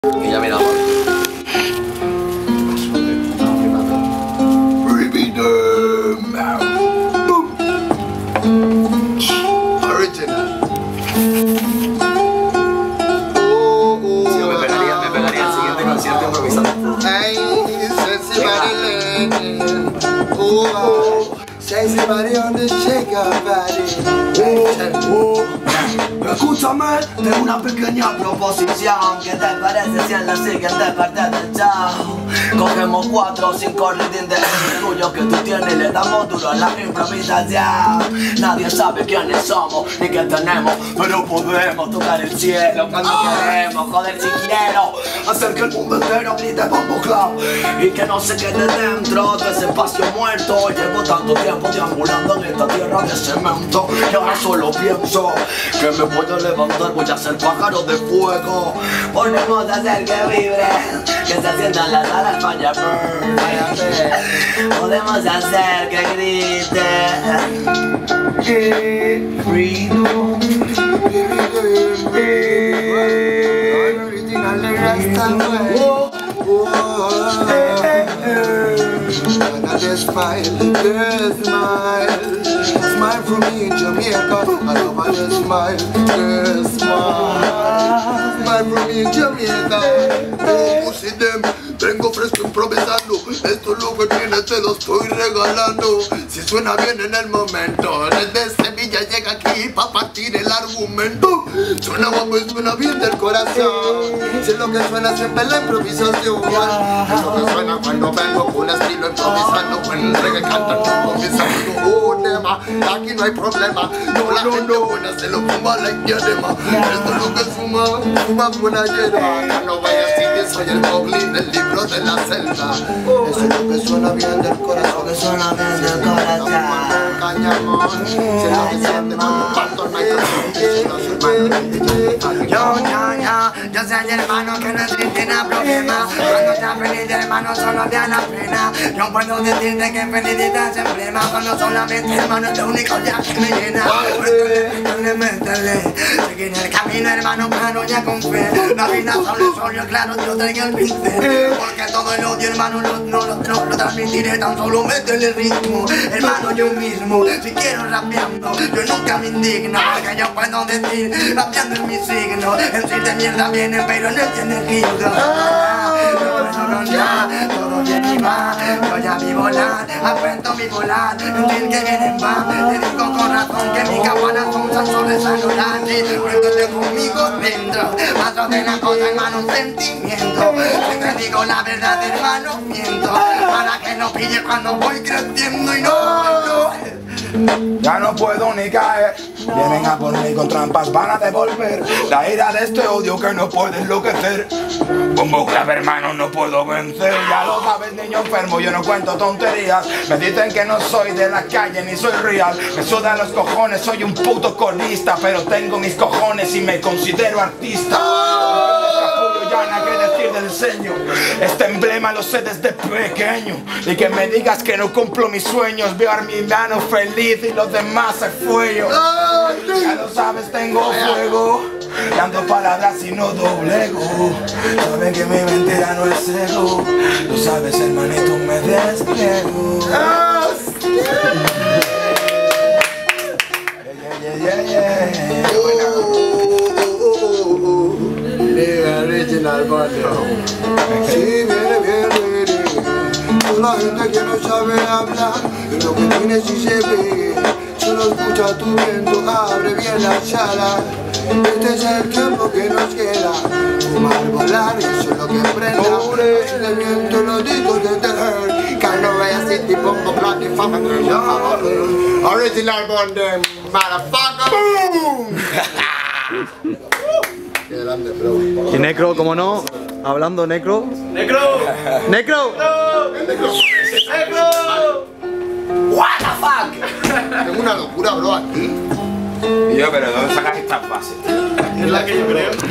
Y ya miramos. Original. Sí, me pegaría el siguiente concierto improvisando. Ay, sexy body on the shake up body. Escúchame, tengo una pequeña proposición. ¿Qué te parece si en la siguiente parte del show cogemos 4 o 5 readings de tuyo que tú tienes y le damos duro a la improvisación? Nadie sabe quiénes somos ni qué tenemos, pero podemos tocar el cielo cuando queremos. Joder, si quiero hacer que el mundo entero grite Bombo Club y que no se quede dentro de ese espacio muerto. Llevo tanto tiempo deambulando en esta tierra de cemento y ahora solo pienso que me voy a levantar, voy a ser pájaro de fuego. Podemos hacer que vibre, que se sientan las alas para burn. Podemos hacer que grite freedom. Original de Rasta way. Smile, smile from me in Jamaica. I love how you smile, smile from me in Jamaica. Oh, see them, vengo fresco improvisando. Esto es lo que tienes, te lo estoy regalando. Si suena bien en el momento, desde Sevilla llega aquí pa' partir el argumento. Suena guapo y suena bien del corazón. Si es lo que suena siempre la improvisación. Es lo que suena cuando vengo con estilo improvisando. Cuando el reggae canta improvisando. Oh, tema, aquí no hay problema. No, la gente buena se lo fuma la diadema. Esto es lo que fuma buena hierba. Ya no vayas a decir que soy el goblin del libro de la selva. Eso es lo que suena bien del corazón. Que suena bien del corazón. Cañamón. Si es lo que siente cuando parto el micrófono. Yo soy el hermano que no existe nada problema. Cuando estás feliz, hermano, solo te da la pena. Yo puedo decirte que felicidad se emblema. Cuando solamente, hermano, es lo único ya que me llena. Métele, seguir el camino, hermano, claro, ya con fe. La vida solo soy claro, yo traigo el pincel. Porque todo el odio, hermano, no lo transmitiré. Tan solo métele el ritmo, hermano, yo mismo. Si quiero rapeando, yo nunca me indigno. Porque yo puedo decir, rapeando es mi signo. En sí de mierda vienen, pero no tienen ritmo. Todo viene y va, yo ya vi volar, apuesto mi volar, en fin que vienen va, te digo con razón que mi campana son sensores anulantes, cuéntate conmigo dentro, más de la cosa hermano un sentimiento, si te digo la verdad hermano miento, para que no pille cuando voy creciendo y no. Ya no puedo ni caer, vienen a por mí con trampas, van a devolver la ira de este odio que no puede enloquecer. Bombo Club, hermano, no puedo vencer. Ya lo sabes, niño enfermo, yo no cuento tonterías. Me dicen que no soy de la calle ni soy real. Me sudan los cojones, soy un puto corista, pero tengo mis cojones y me considero artista. Ya nada que decir del diseño. Este emblema lo sé desde pequeño. Y que me digas que no cumplo mis sueños. Veo a mi mano feliz y los demás se fuego. Ya lo sabes, tengo fuego. Dando palabras y no doblego. Saben que mi mentira no es ego. Lo sabes, hermanito, me despliego. Original body. Sí, viene bien ready. La gente que no sabe hablar y lo que tiene sí se ve. Solo escucha tu viento, abre bien la sala. Este es el tiempo que nos queda. Fumar, volar, eso es lo que prenda. El viento lo digo desde el hurt. Can't no way I see the Bombo Club, the family. Original body, motherfucker. Boom! Qué grande, bro. Y Necro, como no, hablando Necro. ¡Necro! ¡Necro! ¡Necro! What the fuck? Tengo una locura, bro, aquí. Y yo, pero ¿dónde sacas estas bases? Es la que yo creo.